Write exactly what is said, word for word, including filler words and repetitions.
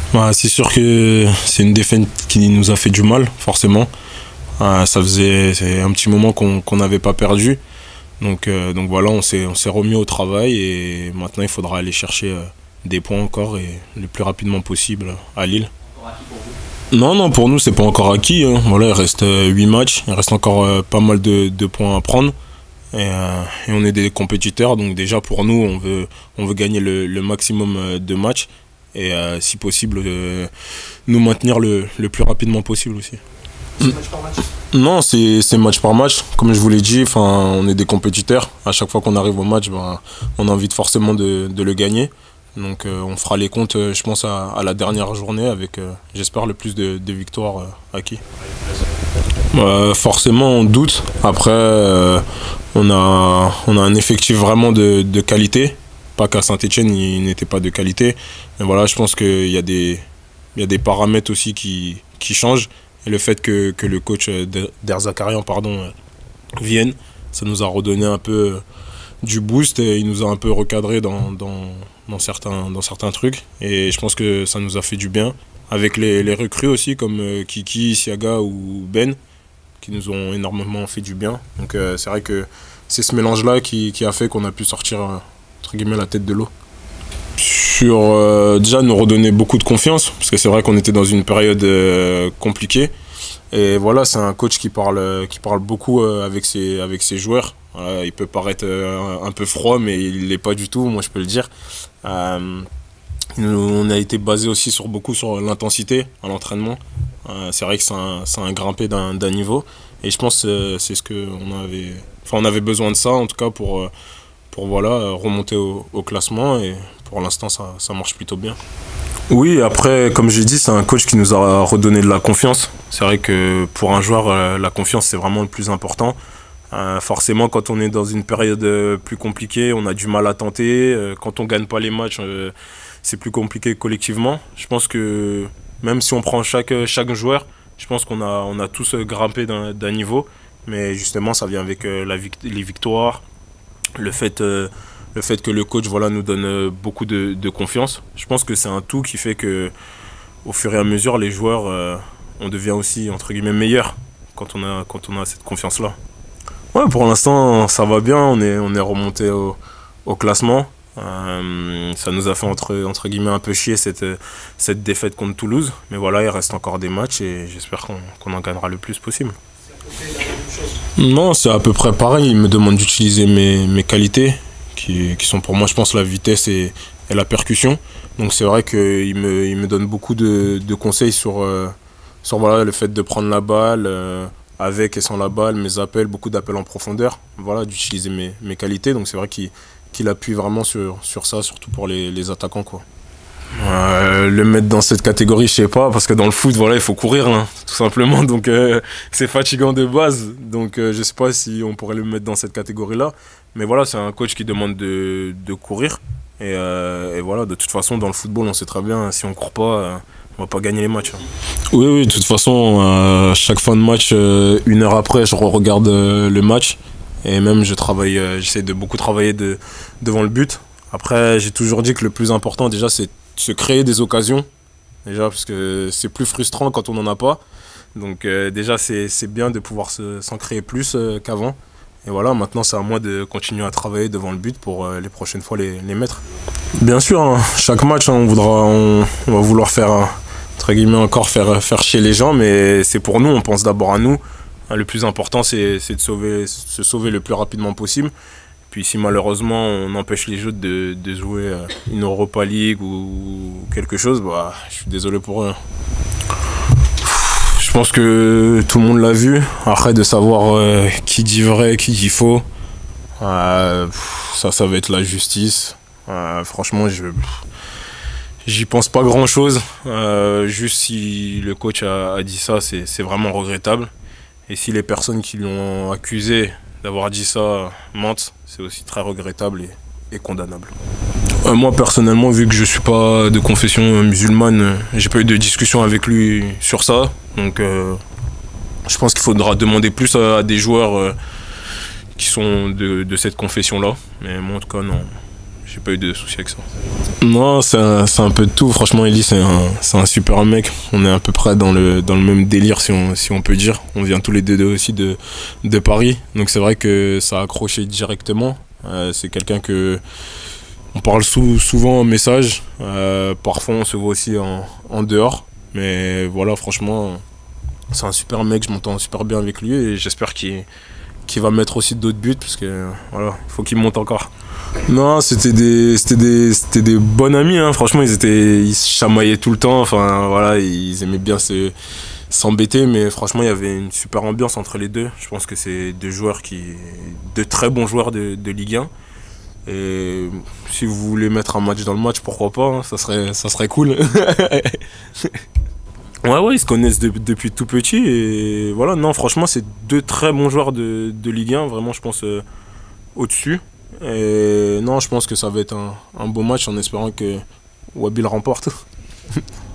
Bah, c'est sûr que c'est une défaite qui nous a fait du mal, forcément. Euh, ça faisait c'est un petit moment qu'on qu'on n'avait pas perdu. Donc, euh, donc voilà, on s'est on s'est remis au travail et maintenant il faudra aller chercher euh, des points encore et le plus rapidement possible à Lille. Non, non, pour nous, c'est pas encore acquis, hein. Voilà, il reste euh, huit matchs, il reste encore euh, pas mal de, de points à prendre. Et, euh, et on est des compétiteurs, donc déjà pour nous, on veut, on veut gagner le, le maximum euh, de matchs et euh, si possible, euh, nous maintenir le, le plus rapidement possible aussi. C'est match par match? Non, c'est match par match. Comme je vous l'ai dit, on est des compétiteurs. À chaque fois qu'on arrive au match, ben, on a envie de forcément de, de le gagner. Donc euh, on fera les comptes, euh, je pense, à, à la dernière journée avec, euh, j'espère, le plus de, de victoires euh, acquis. Euh, forcément, on doute. Après, euh, on, a, on a un effectif vraiment de, de qualité. Pas qu'à Saint-Etienne, il n'était pas de qualité. Mais voilà, je pense qu'il y a des, il y a des paramètres aussi qui, qui changent. Et le fait que, que le coach Der Zakarian pardon, vienne, ça nous a redonné un peu du boost et il nous a un peu recadré dans, dans, dans, certains, dans certains trucs. Et je pense que ça nous a fait du bien. Avec les, les recrues aussi, comme Kiki, Siaga ou Ben, qui nous ont énormément fait du bien. Donc euh, c'est vrai que c'est ce mélange-là qui, qui a fait qu'on a pu sortir, entre guillemets, la tête de l'eau. Sur euh, déjà nous redonner beaucoup de confiance, parce que c'est vrai qu'on était dans une période euh, compliquée. Et voilà, c'est un coach qui parle, qui parle beaucoup euh, avec, ses, avec ses joueurs. Voilà, il peut paraître euh, un peu froid, mais il ne l'est pas du tout, moi je peux le dire. Euh, on a été basé aussi sur, beaucoup sur l'intensité à l'entraînement. Euh, c'est vrai que c'est un, un grimpé d'un niveau. Et je pense que c'est ce qu'on avait, enfin, on avait besoin de ça, en tout cas, pour, pour voilà, remonter au, au classement. Et pour l'instant, ça, ça marche plutôt bien. Oui, après, comme j'ai dit, c'est un coach qui nous a redonné de la confiance. C'est vrai que pour un joueur, la confiance, c'est vraiment le plus important. Euh, forcément, quand on est dans une période plus compliquée, on a du mal à tenter. Euh, quand on ne gagne pas les matchs, euh, c'est plus compliqué collectivement. Je pense que même si on prend chaque, chaque joueur, je pense qu'on a, on a tous grimpé d'un niveau. Mais justement, ça vient avec euh, la, les victoires, le fait... Euh, Le fait que le coach voilà, nous donne beaucoup de, de confiance. Je pense que c'est un tout qui fait que, au fur et à mesure, les joueurs, euh, on devient aussi entre guillemets meilleurs quand on a, quand on a cette confiance-là. Ouais, pour l'instant, ça va bien. On est, on est remonté au, au classement. Euh, ça nous a fait entre, entre guillemets un peu chier cette, cette défaite contre Toulouse. Mais voilà, il reste encore des matchs et j'espère qu'on qu'on en gagnera le plus possible. Non, c'est à peu près pareil. Il me demande d'utiliser mes, mes qualités. Qui, qui sont pour moi, je pense, la vitesse et, et la percussion. Donc c'est vrai qu'il me, il me donne beaucoup de, de conseils sur, euh, sur voilà, le fait de prendre la balle, euh, avec et sans la balle, mes appels, beaucoup d'appels en profondeur, voilà, d'utiliser mes, mes qualités. Donc c'est vrai qu'il qu'il appuie vraiment sur, sur ça, surtout pour les, les attaquants, quoi. Euh, le mettre dans cette catégorie, je sais pas, parce que dans le foot, voilà, il faut courir, hein, tout simplement. Donc euh, c'est fatigant de base. Donc euh, je sais pas si on pourrait le mettre dans cette catégorie-là. Mais voilà, c'est un coach qui demande de, de courir. Et, euh, et voilà, de toute façon, dans le football, on sait très bien, si on court pas, euh, on va pas gagner les matchs. Hein. Oui, oui, de toute façon, euh, chaque fin de match, euh, une heure après, je regarde euh, le match. Et même, je travaille, euh, j'essaie de beaucoup travailler de, devant le but. Après, j'ai toujours dit que le plus important, déjà, c'est se créer des occasions, déjà parce que c'est plus frustrant quand on n'en a pas. Donc euh, déjà c'est bien de pouvoir s'en créer plus euh, qu'avant. Et voilà, maintenant c'est à moi de continuer à travailler devant le but pour euh, les prochaines fois les, les mettre. Bien sûr, hein, chaque match hein, on, voudra, on, on va vouloir faire, entre guillemets, encore faire, faire chier les gens, mais c'est pour nous, on pense d'abord à nous. Hein, le plus important c'est de sauver, se sauver le plus rapidement possible. Puis si malheureusement on empêche les jeux de, de jouer une Europa League ou quelque chose, bah, je suis désolé pour eux. Je pense que tout le monde l'a vu. Après de savoir euh, qui dit vrai, qui dit faux, euh, ça, ça va être la justice. Euh, franchement, je j'y pense pas grand chose. Euh, juste si le coach a, a dit ça, c'est vraiment regrettable. Et si les personnes qui l'ont accusé d'avoir dit ça mentent, c'est aussi très regrettable et, et condamnable. Euh, moi personnellement, vu que je suis pas de confession musulmane, j'ai pas eu de discussion avec lui sur ça. Donc euh, je pense qu'il faudra demander plus à, à des joueurs euh, qui sont de, de cette confession-là. Mais moi en tout cas non, j'ai pas eu de soucis avec ça. Non, c'est un, un peu de tout. Franchement, Eli, c'est un, un super mec. On est à peu près dans le, dans le même délire, si on, si on peut dire. On vient tous les deux aussi de, de Paris. Donc c'est vrai que ça a accroché directement. Euh, c'est quelqu'un que on parle sou, souvent en message. Euh, parfois, on se voit aussi en, en dehors. Mais voilà, franchement, c'est un super mec. Je m'entends super bien avec lui et j'espère qu'il qu'il va mettre aussi d'autres buts parce que voilà, il faut qu'il monte encore. Non, c'était des, c'était des, c'était des bons amis, hein. Franchement, ils étaient, ils se chamaillaient tout le temps. Enfin, voilà, ils aimaient bien se, s'embêter, mais franchement, il y avait une super ambiance entre les deux. Je pense que c'est deux joueurs qui, de très bons joueurs de, de Ligue un. Et si vous voulez mettre un match dans le match, pourquoi pas, hein, ça serait, ça serait cool. Ouais, ouais, ils se connaissent de, depuis tout petit et voilà, non, franchement, c'est deux très bons joueurs de, de Ligue un, vraiment, je pense, euh, au-dessus. Et non, je pense que ça va être un, un beau match en espérant que Wabil remporte.